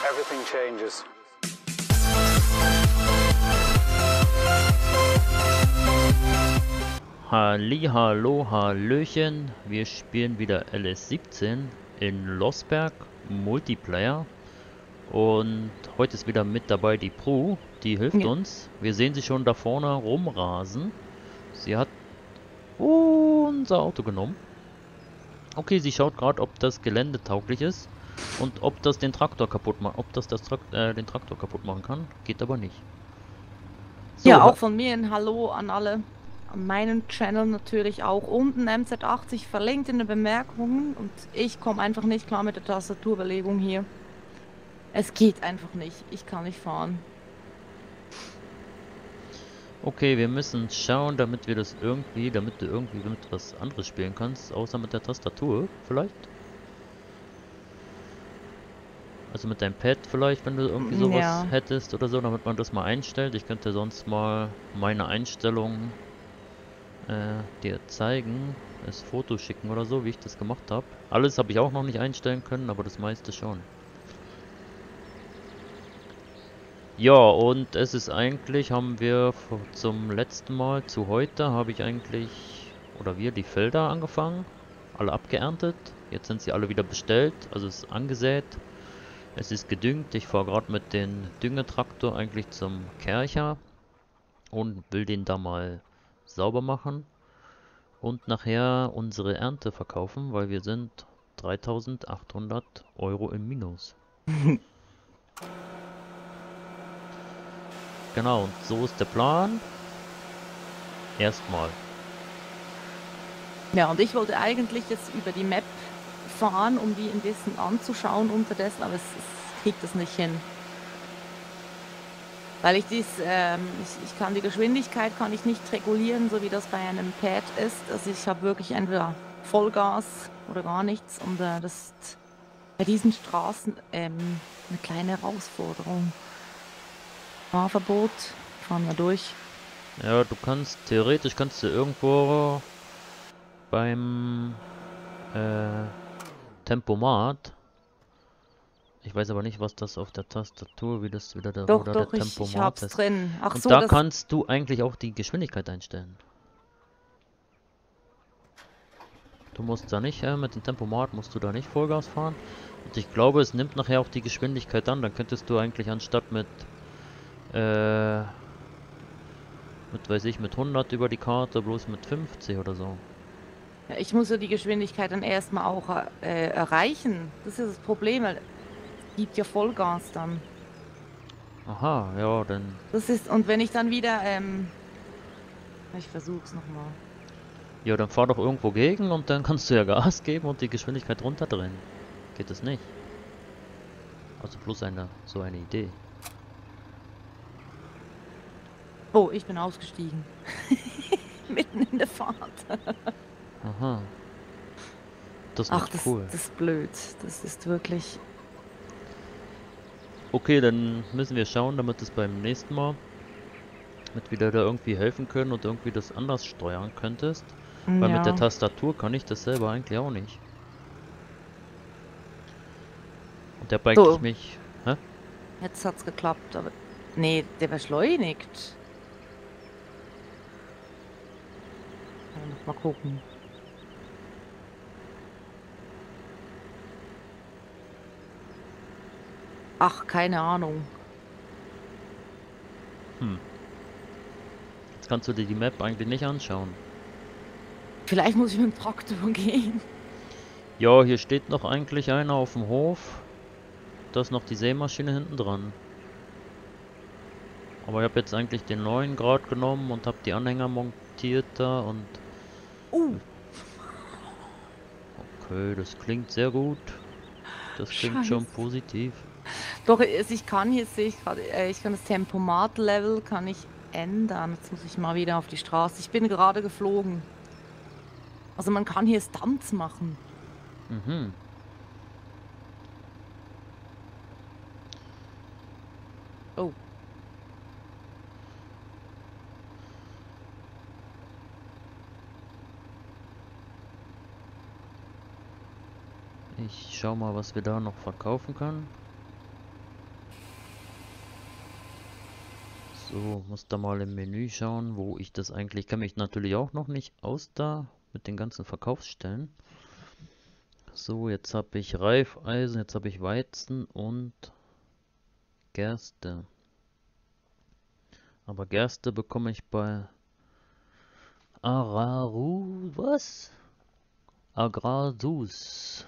everything changes. Hallo, hallöchen, wir spielen wieder LS17 in Losberg Multiplayer und heute ist wieder mit dabei die Pru, die hilft uns. Wir sehen sie schon da vorne rumrasen. Sie hat unser Auto genommen. Okay, sie schaut gerade, ob das Gelände tauglich ist und ob das den Traktor kaputt macht, den Traktor kaputt machen kann. Geht aber nicht. So, Ja, auch von mir ein Hallo an alle. An meinen Channel natürlich auch unten MZ80 verlinkt in den Bemerkungen. Und ich komme einfach nicht klar mit der Tastaturbelegung hier. Es geht einfach nicht. Ich kann nicht fahren. okay, wir müssen schauen, damit du irgendwie mit was anderes spielen kannst, außer mit der Tastatur, vielleicht? Also mit deinem Pad vielleicht, wenn du irgendwie sowas Ja. hättest oder so, damit man das mal einstellt. Ich könnte sonst mal meine Einstellungen dir zeigen, das Foto schicken oder so, wie ich das gemacht habe. Alles habe ich auch noch nicht einstellen können, aber das meiste schon. Ja, und es ist eigentlich, haben wir zum letzten Mal zu heute, habe ich eigentlich, oder wir, die Felder angefangen, alle abgeerntet. Jetzt sind sie alle wieder bestellt, also es ist angesät. Es ist gedüngt. Ich fahre gerade mit dem Düngetraktor eigentlich zum Kercher und will den da mal sauber machen und nachher unsere Ernte verkaufen, weil wir sind 3.800 Euro im Minus. Genau, und so ist der Plan. Erstmal. Ja, und ich wollte eigentlich jetzt über die Map fahren, um die ein bisschen anzuschauen unterdessen, aber es kriegt das nicht hin. Weil ich kann die Geschwindigkeit kann ich nicht regulieren, so wie das bei einem Pad ist. Also ich habe wirklich entweder Vollgas oder gar nichts. Und das ist bei diesen Straßen eine kleine Herausforderung. Fahrverbot, fahren wir durch. Ja, theoretisch kannst du irgendwo beim Tempomat. Ich weiß aber nicht, was das auf der Tastatur, wo da der Doch, ich Tempomat hab's ist. drin. Ach Und so, da das. kannst du eigentlich auch die Geschwindigkeit einstellen. Du musst da nicht, mit dem Tempomat musst du da nicht Vollgas fahren. Und ich glaube, es nimmt nachher auch die Geschwindigkeit an. Dann könntest du eigentlich anstatt äh, mit 100 über die Karte, bloß mit 50 oder so. Ja, ich muss ja die Geschwindigkeit dann erstmal auch erreichen. Das ist das Problem. Weil es gibt ja Vollgas dann. Aha, ja, dann. Und wenn ich dann wieder, ich versuch's nochmal. Ja, dann fahr doch irgendwo gegen und dann kannst du ja Gas geben und die Geschwindigkeit runterdrehen. Geht das nicht? Also bloß so eine Idee. Oh, ich bin ausgestiegen. Mitten in der Fahrt. Aha. Das ist Ach, nicht cool. das ist blöd. Das ist wirklich. Okay, dann müssen wir schauen, damit es beim nächsten Mal mit wieder da irgendwie helfen können und irgendwie das anders steuern könntest. Weil mit der Ja. Tastatur kann ich das selber eigentlich auch nicht. Und der habe So, eigentlich mich. Hä? jetzt hat's geklappt, aber. Nee, der beschleunigt. Noch mal gucken. Ach, keine Ahnung. Jetzt kannst du dir die Map eigentlich nicht anschauen. Vielleicht muss ich mit dem Traktor gehen. Ja, hier steht noch eigentlich einer auf dem Hof. Da ist noch die Sämaschine hinten dran. Aber ich habe jetzt eigentlich den neuen Grad genommen und habe die Anhänger montiert da und... Okay, das klingt sehr gut. Das klingt schon Scheiße. positiv. Doch, ich kann hier, sehe ich gerade, ich kann das Tempomat-Level kann ich ändern. Jetzt muss ich mal wieder auf die Straße. Ich bin gerade geflogen. Also man kann hier Stunts machen. Mhm. Oh. Ich schau mal, was wir da noch verkaufen können. So, muss da mal im Menü schauen, wo ich das eigentlich... Ich kenne mich natürlich auch noch nicht aus da mit den ganzen Verkaufsstellen. So, jetzt habe ich Reifeisen, jetzt habe ich Weizen und Gerste. Aber Gerste bekomme ich bei Araru... Was? Agrasus.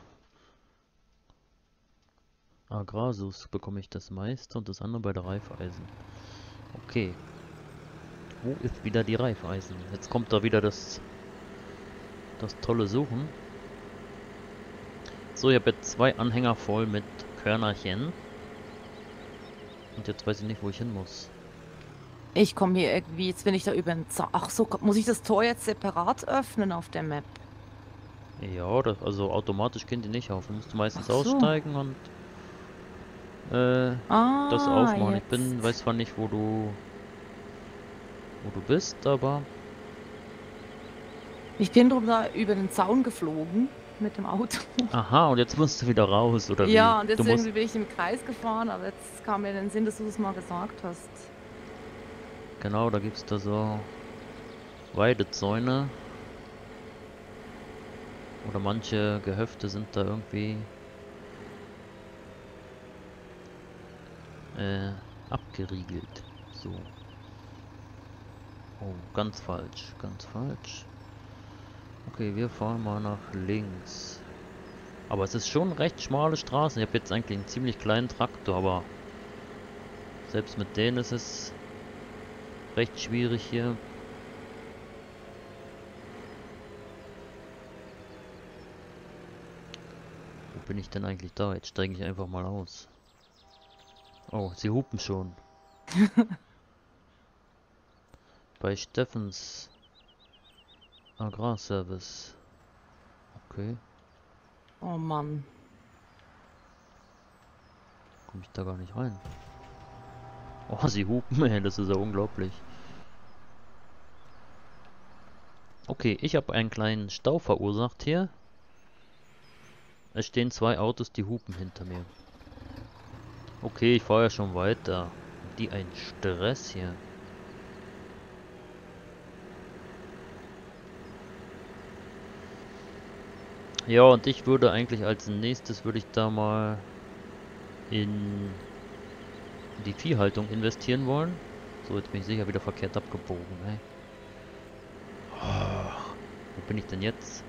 Agrasus bekomme ich das meiste und das andere bei der Reifeisen. Okay. Wo ist wieder die Reifeisen? Jetzt kommt da wieder das tolle Suchen. So, ich habe jetzt 2 Anhänger voll mit Körnerchen. Und jetzt weiß ich nicht, wo ich hin muss. Ich komme hier irgendwie, jetzt bin ich da über den Zaun. Ach so, muss ich das Tor jetzt separat öffnen auf der Map? Ja, also automatisch gehen die nicht auf. Du musst meistens Ach so. aussteigen und das Ah, aufmachen. Ich jetzt. weiß zwar nicht, wo du bist, aber... Ich bin drum da über den Zaun geflogen mit dem Auto. Aha, und jetzt musst du wieder raus, oder wie? Ja, und Du jetzt musst... irgendwie bin ich im Kreis gefahren, aber jetzt kam mir in den Sinn, dass du das mal gesagt hast. Genau, da gibt's da so Weidezäune. Oder manche Gehöfte sind da irgendwie abgeriegelt. So. Oh, ganz falsch, ganz falsch. Okay, wir fahren mal nach links. Aber es ist schon recht schmale Straße. Ich habe jetzt eigentlich einen ziemlich kleinen Traktor, aber selbst mit denen ist es recht schwierig hier. Wo bin ich denn eigentlich da? Jetzt steige ich einfach mal aus. Oh, sie hupen schon. Bei Steffens Agrarservice. Okay, Oh Mann. komme ich da gar nicht rein. Oh, sie hupen, ey, das ist ja unglaublich. Okay, ich habe einen kleinen Stau verursacht hier. Es stehen 2 Autos, die hupen hinter mir. Okay, ich fahre ja schon weiter. Die ein Stress hier. Ja, und ich würde eigentlich als nächstes würde ich da mal in die Viehhaltung investieren wollen. So, jetzt bin ich sicher wieder verkehrt abgebogen, ey. Wo bin ich denn jetzt?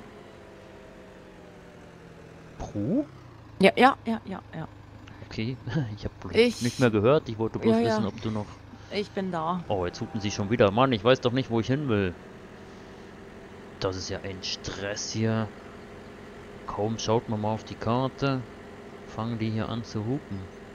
Pro? Ja, ja, ja, ja, ja. Okay, ich habe bloß nicht Ich, mehr gehört. Ich wollte ja, bloß wissen, ja, ob du noch... ich bin da. Oh, jetzt hupen sie schon wieder. Mann, ich weiß doch nicht, wo ich hin will. Das ist ja ein Stress hier. Kaum schaut man mal auf die Karte, fangen die hier an zu hupen.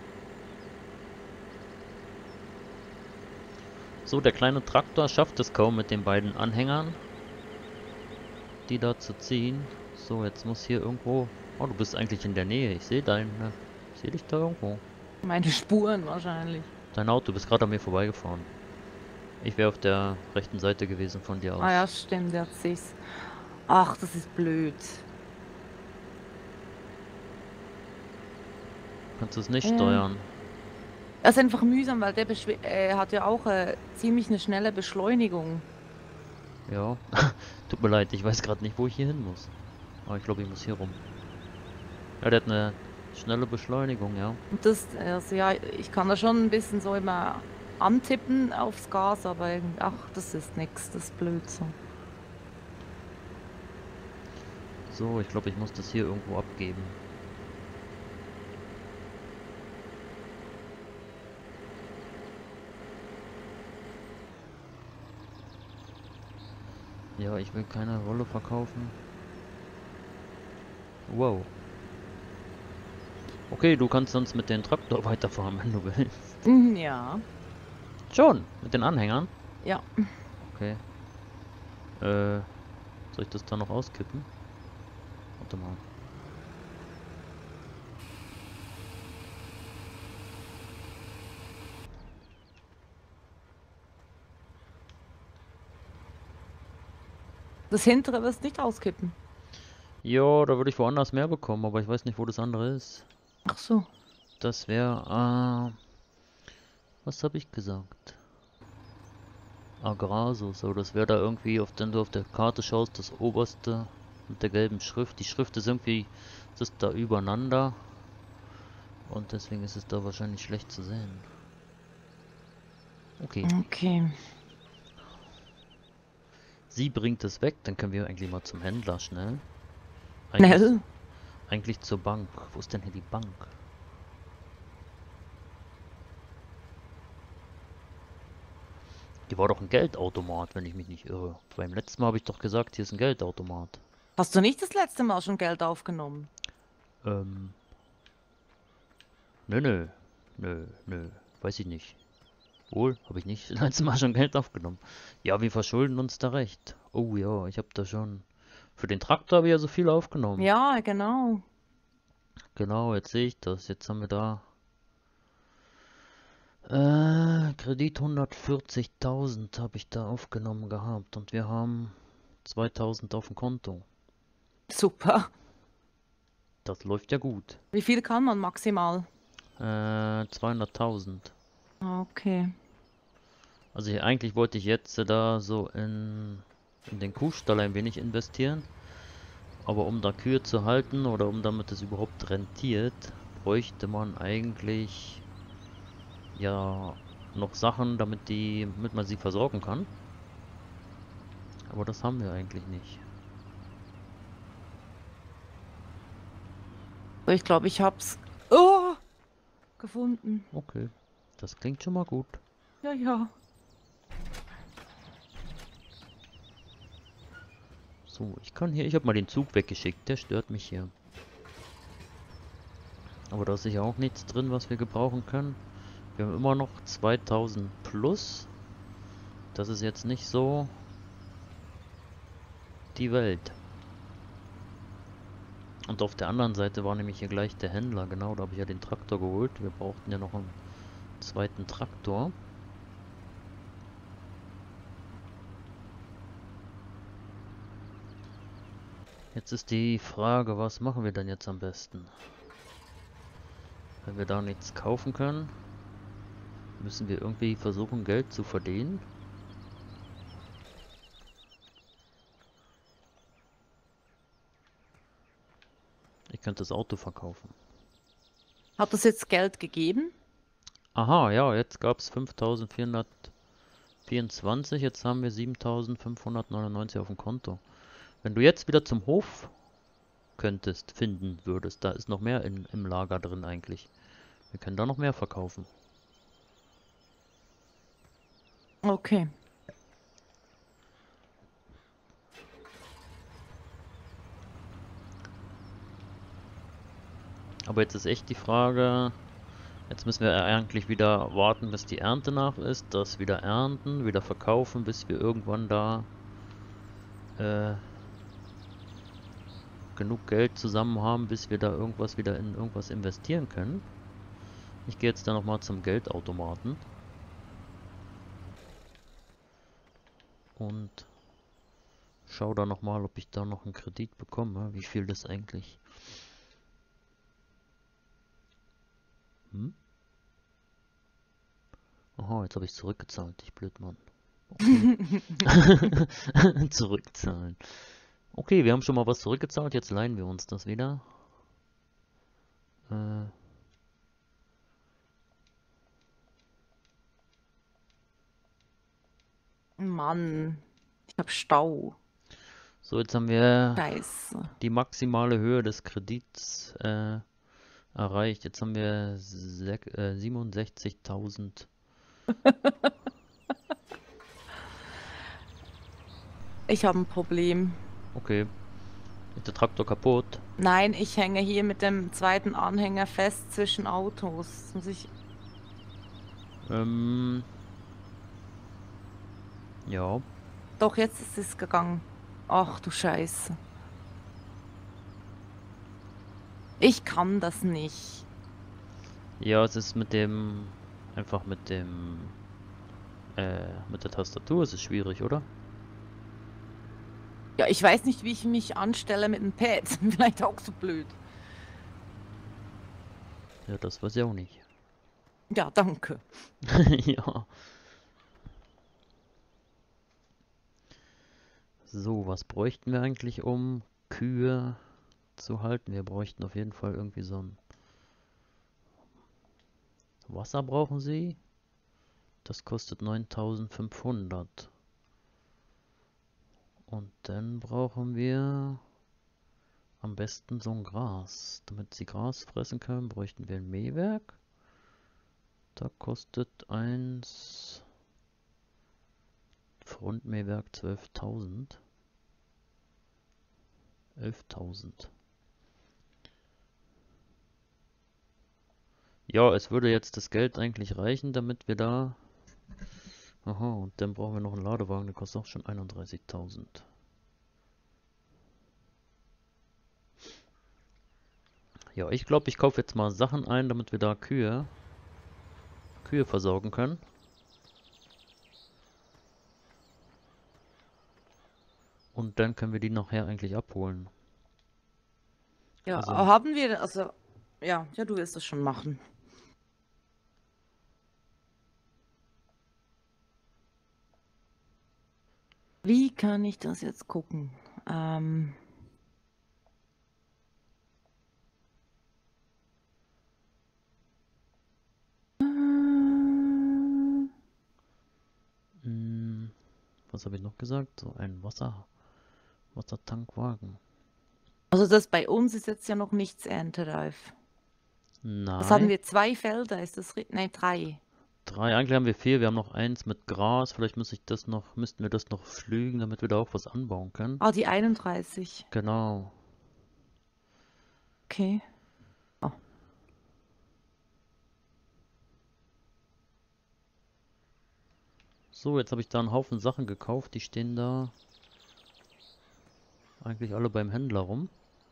So, der kleine Traktor schafft es kaum mit den beiden Anhängern, die da zu ziehen. So, jetzt muss hier irgendwo... Oh, du bist eigentlich in der Nähe. Ich sehe Ich sehe dich da irgendwo. Meine Spuren wahrscheinlich. Dein Auto, du bist gerade an mir vorbeigefahren. Ich wäre auf der rechten Seite gewesen von dir Ah ja, aus. stimmt, jetzt sehe ich's. Ach, das ist blöd. Kannst du es nicht Ja. steuern? Das ist einfach mühsam, weil der hat ja auch ziemlich eine schnelle Beschleunigung. Ja. Tut mir leid, ich weiß gerade nicht, wo ich hier hin muss. Aber ich glaube, ich muss hier rum. Ja, der hat eine schnelle Beschleunigung, ja. Und das, also ja, ich kann da schon ein bisschen so immer antippen aufs Gas, aber irgendwie, ach, das ist nix, das ist blöd so. So, ich glaube, ich muss das hier irgendwo abgeben. Ja, ich will keine Rolle verkaufen. Wow. Okay, du kannst sonst mit dem Traktor weiterfahren, wenn du willst. Mhm, ja, Schon, mit den Anhängern? ja. Okay. Soll ich das da noch auskippen? Warte mal. Das hintere wirst nicht auskippen. Ja, da würde ich woanders mehr bekommen, aber ich weiß nicht, wo das andere ist. Ach so. Das wäre, was habe ich gesagt? Agrasus, aber das wäre da irgendwie, wenn du auf der Karte schaust, das oberste mit der gelben Schrift. Die Schrift ist irgendwie, das ist da übereinander und deswegen ist es da wahrscheinlich schlecht zu sehen. Okay, Okay. sie bringt es weg, dann können wir eigentlich mal zum Händler schnell. Eigentlich, Schnell. eigentlich zur Bank. Wo ist denn hier die Bank? Die war doch ein Geldautomat, wenn ich mich nicht irre. Beim letzten Mal habe ich doch gesagt, hier ist ein Geldautomat. Hast du nicht das letzte Mal schon Geld aufgenommen? Ähm, nö, nö, weiß ich nicht. Wohl, habe ich nicht letztes Mal schon Geld aufgenommen. Ja, wir verschulden uns da recht. Oh ja, ich habe da schon. Für den Traktor habe ich ja so viel aufgenommen. Ja, genau. Genau, jetzt sehe ich das. Jetzt haben wir da. Kredit 140.000 habe ich da aufgenommen gehabt und wir haben 2.000 auf dem Konto. Super. Das läuft ja gut. Wie viel kann man maximal? 200.000. Okay. Also eigentlich wollte ich jetzt da so in den Kuhstall ein wenig investieren. Aber um da Kühe zu halten oder um damit es überhaupt rentiert, bräuchte man eigentlich ja noch Sachen, damit man sie versorgen kann. Aber das haben wir eigentlich nicht. So, ich glaube, ich hab's gefunden. Okay, das klingt schon mal gut. Ja, ja. So, ich habe mal den Zug weggeschickt, der stört mich hier. Aber da ist sicher auch nichts drin, was wir gebrauchen können. Wir haben immer noch 2000 plus. Das ist jetzt nicht so die Welt. Und auf der anderen Seite war nämlich hier gleich der Händler. Genau, da habe ich ja den Traktor geholt. Wir brauchten ja noch einen zweiten Traktor. Jetzt ist die Frage, was machen wir denn jetzt am besten? Wenn wir da nichts kaufen können, müssen wir irgendwie versuchen, Geld zu verdienen. Ich könnte das Auto verkaufen. Hat das jetzt Geld gegeben? Aha, ja, jetzt gab es 5.424, jetzt haben wir 7.599 auf dem Konto. Wenn du jetzt wieder zum Hof finden würdest, da ist noch mehr im Lager drin eigentlich. Wir können da noch mehr verkaufen. Okay. Aber jetzt ist echt die Frage, jetzt müssen wir eigentlich wieder warten, bis die Ernte nach ist, das wieder ernten, wieder verkaufen, bis wir irgendwann da genug Geld zusammen haben, bis wir da irgendwas wieder in irgendwas investieren können. Ich gehe jetzt da nochmal zum Geldautomaten und schau da nochmal, ob ich da noch einen Kredit bekomme, wie viel das eigentlich. Aha, jetzt habe ich zurückgezahlt, ich Blödmann. Okay. Zurückzahlen. Okay, wir haben schon mal was zurückgezahlt, jetzt leihen wir uns das wieder. Mann, ich hab Stau. So, jetzt haben wir Scheiße. die maximale Höhe des Kredits erreicht. Jetzt haben wir 67.000. Ich habe ein Problem. Okay, ist der Traktor kaputt? Nein, ich hänge hier mit dem zweiten Anhänger fest zwischen Autos. Das muss ich. Ja. Doch, jetzt ist es gegangen. Ach du Scheiße. Ich kann das nicht. Ja, es ist einfach mit der Tastatur ist es schwierig, oder? Ja, ich weiß nicht, wie ich mich anstelle mit dem Pad. Vielleicht auch so blöd. Ja, das weiß ich auch nicht. Ja, danke. Ja. So, was bräuchten wir eigentlich, um Kühe zu halten? Wir bräuchten auf jeden Fall irgendwie so ein Wasser brauchen sie. Das kostet 9500. Und dann brauchen wir am besten so ein Gras. Damit sie Gras fressen können, bräuchten wir ein Mähwerk. Da kostet eins Frontmähwerk 12.000. 11.000. Ja, es würde jetzt das Geld eigentlich reichen, damit wir da... Aha, und dann brauchen wir noch einen Ladewagen, der kostet auch schon 31.000. Ja, ich glaube, ich kaufe jetzt mal Sachen ein, damit wir da Kühe versorgen können. Und dann können wir die nachher eigentlich abholen. Ja, Also, haben wir, also, ja, du wirst das schon machen. Wie kann ich das jetzt gucken? was habe ich noch gesagt? So ein Wassertankwagen. Also das bei uns ist jetzt ja noch nichts erntereif. Was haben Nein. wir? 2 Felder, ist das richtig? Nein, 3. 3, eigentlich haben wir 4. Wir haben noch eins mit Gras. Vielleicht müssten wir das noch pflügen, damit wir da auch was anbauen können. Ah, die 31. Genau. Okay. Oh. So, jetzt habe ich da einen Haufen Sachen gekauft. Die stehen da eigentlich alle beim Händler rum.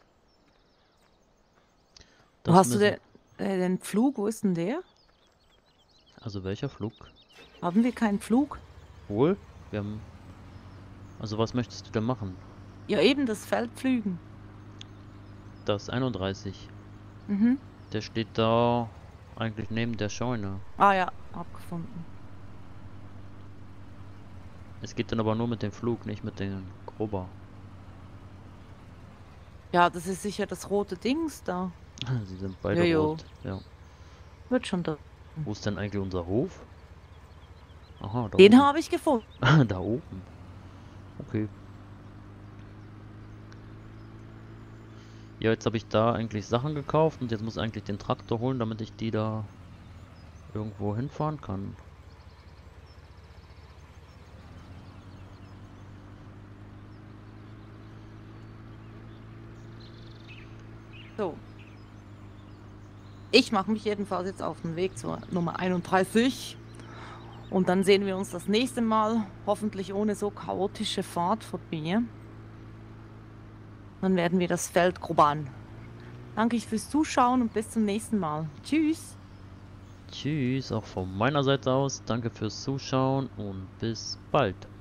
Wo hast du den Pflug? Wo ist denn der? Also welcher Flug? Haben wir keinen Pflug? Wohl? Wir haben... Also was möchtest du denn machen? Ja, eben das Feld pflügen. Das 31. Mhm. Der steht da eigentlich neben der Scheune. Ah ja, abgefunden. Es geht dann aber nur mit dem Flug, nicht mit den Grubber. Ja, das ist sicher das rote Dings da. Sie sind beide Jojo. rot. Ja. Wird schon da. Wo ist denn eigentlich unser Hof? Aha, da Den oben. habe ich gefunden. Da oben. Okay. Ja, jetzt habe ich da eigentlich Sachen gekauft und jetzt muss ich eigentlich den Traktor holen, damit ich die da irgendwo hinfahren kann. So. Ich mache mich jedenfalls jetzt auf den Weg zur Nummer 31. Und dann sehen wir uns das nächste Mal, hoffentlich ohne so chaotische Fahrt von mir. Dann werden wir das Feld grubbern. Danke fürs Zuschauen und bis zum nächsten Mal. Tschüss. Tschüss, auch von meiner Seite aus. Danke fürs Zuschauen und bis bald.